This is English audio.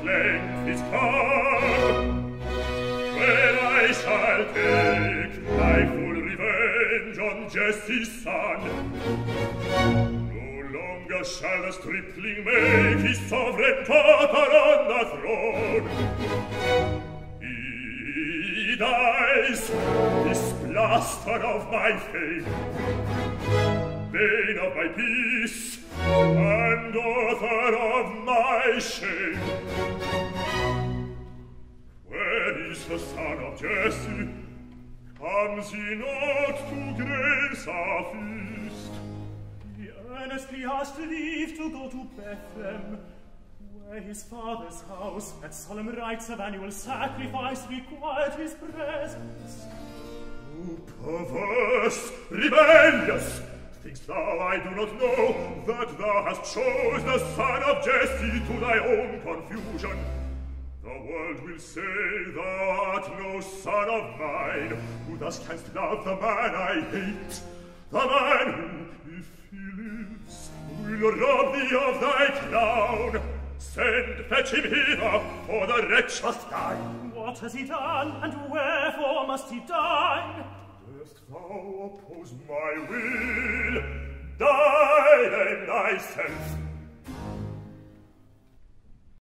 length is come, when I shall take my full revenge on Jesse's son. No longer shall the stripling make his sovereign daughter on the throne. He dies, this blaster of my fame, bane of my peace, and author of my shame. Where is the son of Jesse? Comes he not to grace our feast? He earnestly asked leave to go to Bethlehem, where his father's house at solemn rites of annual sacrifice required his presence. O perverse, rebellious! Think'st thou I do not know that thou hast chose the son of Jesse to thy own confusion? The world will say thou art no son of mine, who thus canst love the man I hate, the man who, if he lives, will rob thee of thy crown. Send, fetch him hither, for the wretch must die. What has he done, and wherefore must he die? Dost thou oppose my will? Die then thyself,